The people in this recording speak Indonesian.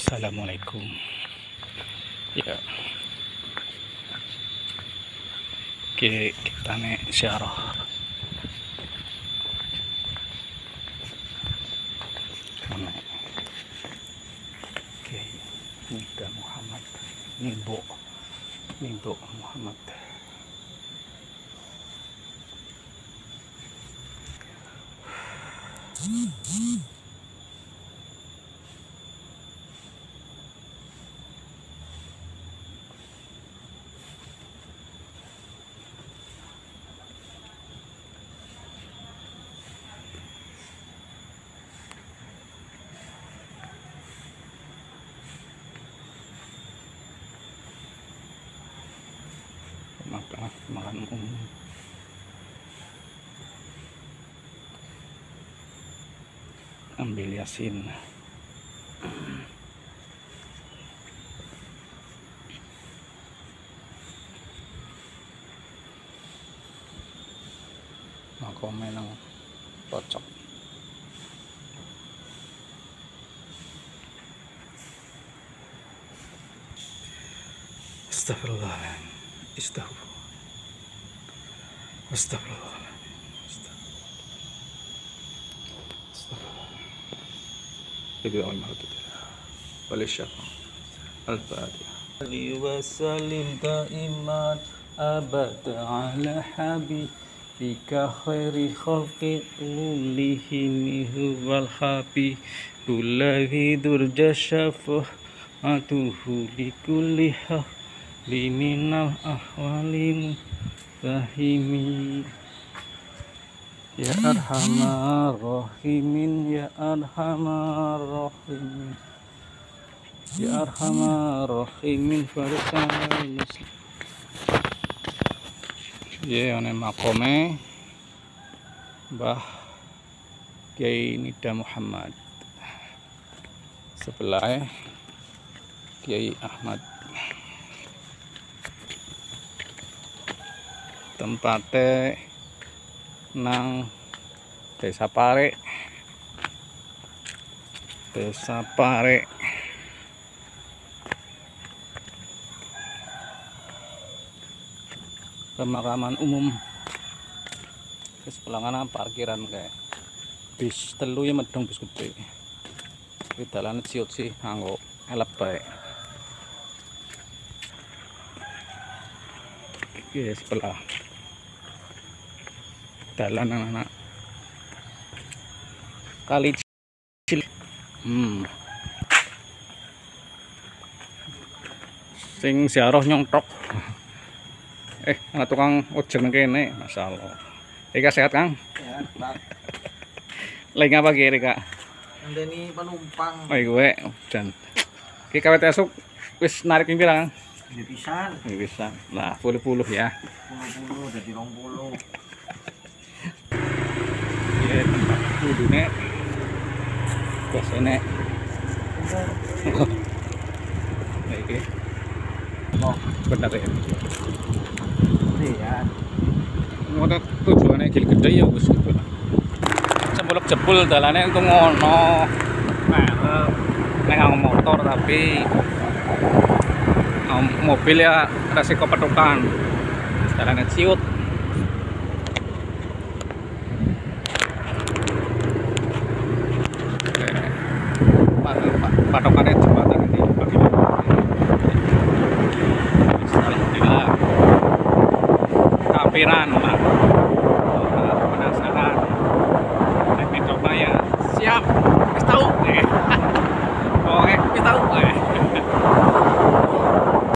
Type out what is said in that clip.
Assalamualaikum. Ya, kita nih syarah. Oke, Nida Muhammad, Nibo Muhammad. Makan umum. Ambil Yasin. Makome nang pojok. Astagfirullah. Astagfirullah. Jadi orang maha kita. Balik syafah. Al-Fatihah. Wasallim daiman abad ala habibika khairi khalqi kullihim huwal habibul ladzi durja syafa'atuhu likulli liminal ahwalin fahimi ya arhamar rahimin ya arhamar rahimin ya arhamar rahimin farisanal muslim. Ya ane makome Mbah Kiai Nida Muhammad, sebelah Kiai Ahmad. Tempatnya nang Desa Pare, pemakaman umum. Terus pelangganan parkiran kayak bis telu ya medong bis gede. Di dalan ciut sih nganggo elep bae. Oke, sebelah dalan anak-anak kali cilik. Sing ziarah nyongtok. Anak tukang ojek nang kene, masyaallah. Rika sehat, Kang? Sehat, Pak. Lagi ngapa ki, Rika? Ngandani penumpang. Oh, gue dan ki kawet esuk wis narik ping pira, Kang? Pisan. Bisa. Nah, 10-10 ya. 10 dadi 20. Ya, tempat kudune. Biasane. Iki. Oh, bener ya. Iya. Ngono tujuane gil gede ya wis gitu lah. Sembolok jebul dalane itu ngono. Nek motor tapi mobil ya resiko petukan. Dalane ciut. Patokannya jembatan ini bagi alhamdulillah kampiran